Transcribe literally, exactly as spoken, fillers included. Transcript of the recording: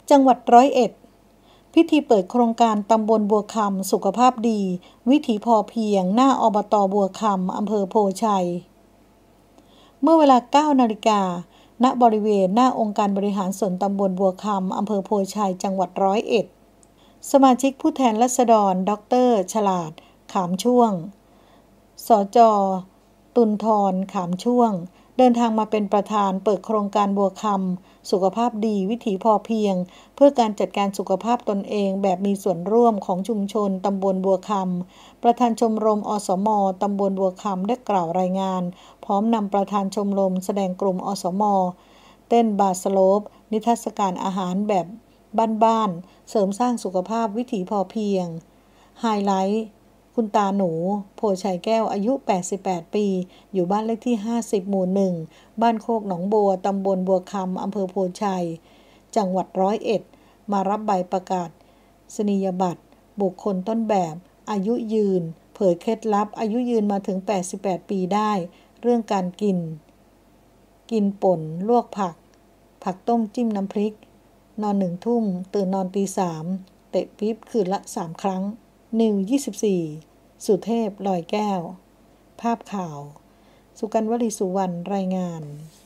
จังหวัดร้อยเอ็ดพิธีเปิดโครงการตำบลบัวคำสุขภาพดีวิถีพอเพียงหน้าอบต.บัวคำอำเภอโพชัยเมื่อเวลา เก้า นาฬิกาณบริเวณหน้าองค์การบริหารส่วนตำบลบัวคำอำเภอโพชัยจังหวัดร้อยเอ็ดสมาชิกผู้แทนราษฎรดร.ฉลาดขามช่วงสจ.ตุลธรขามช่วงเดินทางมาเป็นประธานเปิดโครงการบัวคำสุขภาพดีวิถีพอเพียงเพื่อการจัดการสุขภาพตนเองแบบมีส่วนร่วมของชุมชนตำบลบัวคำประธานชมรมอสม.ตำบลบัวคำได้กล่าวรายงานพร้อมนำประธานชมรมแสดงกลุ่มอสม.เต้นบาสโลปนิทรรศการอาหารแบบบ้านๆเสริมสร้างสุขภาพวิถีพอเพียงไฮไลท์คุณตาหนูโพชัยแก้วอายุแปดสิบแปดปีอยู่บ้านเลขที่ห้าสิบหมู่หนึ่งบ้านโคกหนองบัวตำบลบัวคำอำเภอโพชัยจังหวัดร้อยเอ็ดมารับใบประกาศนียบัตรบุคคลต้นแบบอายุยืนเผยเคล็ดลับอายุยืนมาถึงแปดสิบแปดปีได้เรื่องการกินกินป่นลวกผักผักต้มจิ้มน้ำพริกนอนหนึ่งทุ่มตื่นนอนตีสามเตะปี๊บคืนละสามครั้งนิวยี่สิบสี่สุเทพลอยแก้วภาพข่าวสุกัญญ์ วลีสุวรรณรายงาน